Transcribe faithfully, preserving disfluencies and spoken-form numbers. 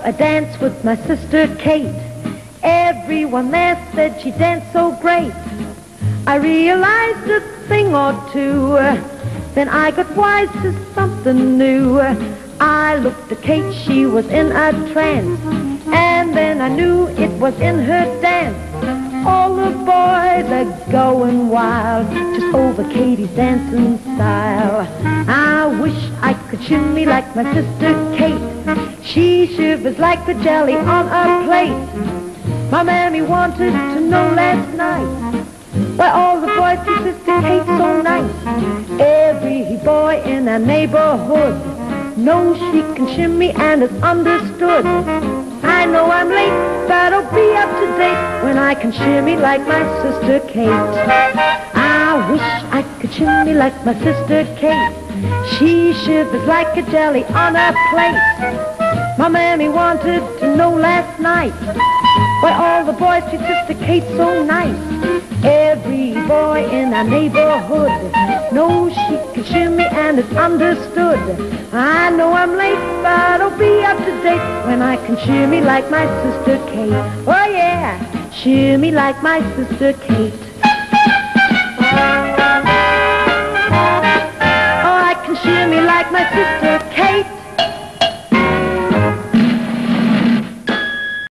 a dance with my sister Kate. Everyone there said she danced so great. I realized a thing or two. Then I got wise to something new. I looked at Kate, she was in a trance. And then I knew it was in her dance. All the boys are going wild just over Katie's dancing style. I wish I could shimmy like my sister Kate. She shivers like the jelly on a plate. My mammy wanted to know last night why all the boys think Sister Kate's so nice. Every boy in our neighborhood knows she can shimmy and is understood. I know I'm late, but I'll be up to date when I can shimmy like my sister Kate. I wish I could shimmy like my sister Kate. She shivers like a jelly on a plate. My mammy wanted to know last night why all the boys treat Sister Kate so nice. Every boy in our neighborhood knows she can shimmy and is understood. I know I'm late, but I'll be up to date when I can shimmy like my sister Kate. Oh yeah, shimmy like my sister Kate. Oh, I can shimmy like my sister Kate.